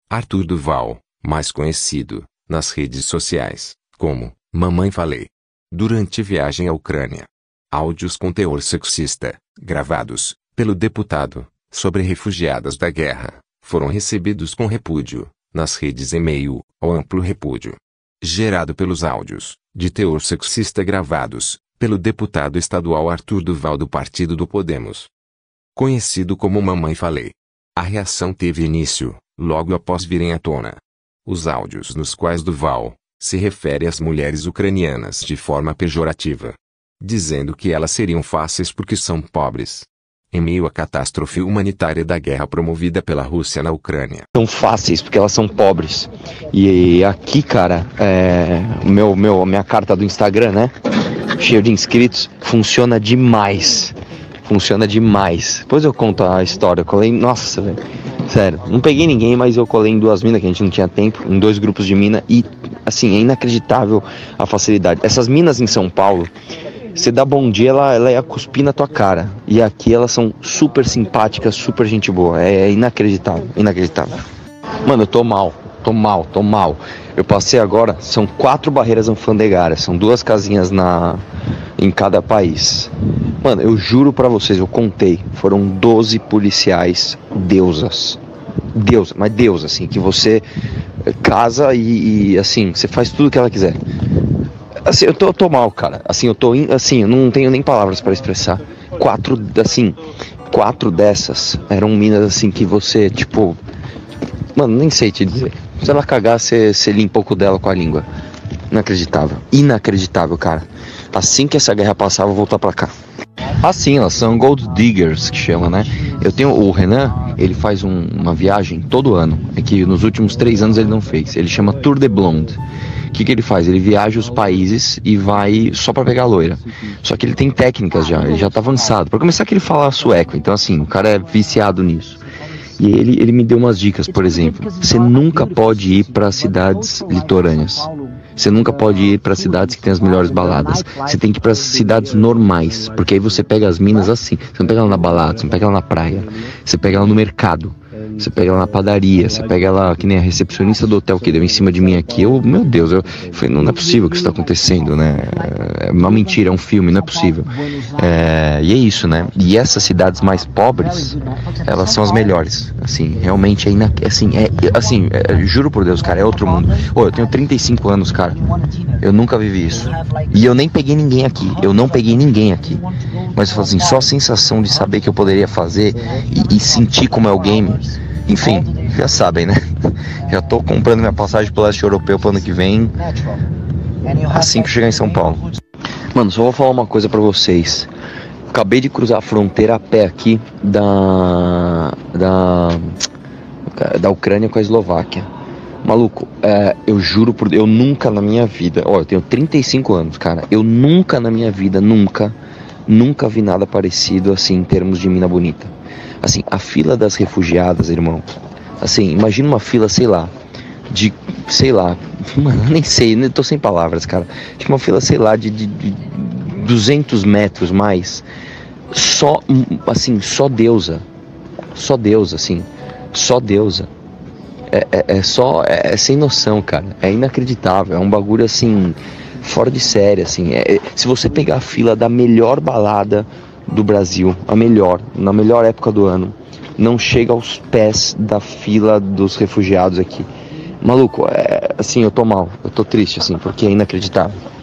Arthur Duval, mais conhecido, nas redes sociais, como Mamãe Falei. Durante viagem à Ucrânia. Áudios com teor sexista, gravados, pelo deputado, sobre refugiadas da guerra, foram recebidos com repúdio, nas redes em meio ao amplo repúdio gerado pelos áudios, de teor sexista gravados, pelo deputado estadual Arthur Duval do Partido do Podemos. Conhecido como Mamãe Falei. A reação teve início, logo após virem à tona os áudios nos quais Duval se refere às mulheres ucranianas de forma pejorativa, dizendo que elas seriam fáceis porque são pobres. Em meio à catástrofe humanitária da guerra promovida pela Rússia na Ucrânia. São fáceis porque elas são pobres. E aqui, cara, minha carta do Instagram, né? Cheio de inscritos, funciona demais. Funciona demais. Depois eu conto a história. Eu colei, nossa, velho. Sério, não peguei ninguém, mas eu colei em 2 minas que a gente não tinha tempo, em 2 grupos de mina. E, assim, é inacreditável a facilidade. Essas minas em São Paulo, você dá bom dia, ela ia cuspir na tua cara. E aqui elas são super simpáticas, super gente boa. É inacreditável, inacreditável. Mano, eu tô mal. Eu passei agora, são 4 barreiras alfandegárias, são 2 casinhas em cada país. Mano, eu juro pra vocês, eu contei, foram 12 policiais deusas. Mas Deus, assim, que você casa e assim, você faz tudo o que ela quiser. Assim, eu tô mal, cara. Assim, eu não tenho nem palavras pra expressar. 4 dessas eram minas assim que você, tipo, mano, nem sei te dizer. Se ela cagar, você limpa um pouco dela com a língua. Inacreditável, cara. Assim que essa guerra passar, eu vou voltar pra cá. Assim, elas são gold diggers, que chama, né? Eu tenho o Renan, ele faz uma viagem todo ano. É que nos últimos 3 anos ele não fez. Ele chama Tour de Blonde. O que ele faz? Ele viaja os países e vai só pra pegar loira. Só que ele tem técnicas já, ele já tá avançado. Pra começar que ele fala sueco, então assim, o cara é viciado nisso. E ele me deu umas dicas, por exemplo. Você nunca pode ir para cidades litorâneas. Você nunca pode ir para cidades que tem as melhores baladas. Você tem que ir para cidades normais, porque aí você pega as minas assim. Você não pega ela na balada, você não pega ela na praia. Você pega ela no mercado. Você pega ela na padaria, você pega ela que nem a recepcionista do hotel que deu em cima de mim aqui. Meu Deus, eu falei, não é possível que isso está acontecendo, né? É uma mentira, é um filme, não é possível. E é isso, né? E essas cidades mais pobres, elas são as melhores. Assim, realmente juro por Deus, cara, é outro mundo. Eu tenho 35 anos, cara. Eu nunca vivi isso. E eu nem peguei ninguém aqui. Mas eu falo assim, só a sensação de saber que eu poderia fazer e sentir como é o game. Enfim, já sabem, né? Já tô comprando minha passagem pro leste europeu pro ano que vem, assim que eu chegar em São Paulo. Mano, só vou falar uma coisa pra vocês. Acabei de cruzar a fronteira a pé aqui da Ucrânia com a Eslováquia. Maluco, eu juro por Deus, eu nunca na minha vida, eu tenho 35 anos, cara, eu nunca na minha vida, nunca vi nada parecido assim em termos de mina bonita. Assim, a fila das refugiadas, irmão, assim, imagina uma fila, sei lá, mano, nem sei, tô sem palavras, cara, tipo uma fila, sei lá, de 200 metros mais, só deusa, assim, só deusa. É sem noção, cara. É inacreditável. É um bagulho assim, fora de série, assim. Se você pegar a fila da melhor balada do Brasil, na melhor época do ano, não chega aos pés da fila dos refugiados aqui. Maluco, assim, eu tô mal, eu tô triste, assim, porque é inacreditável.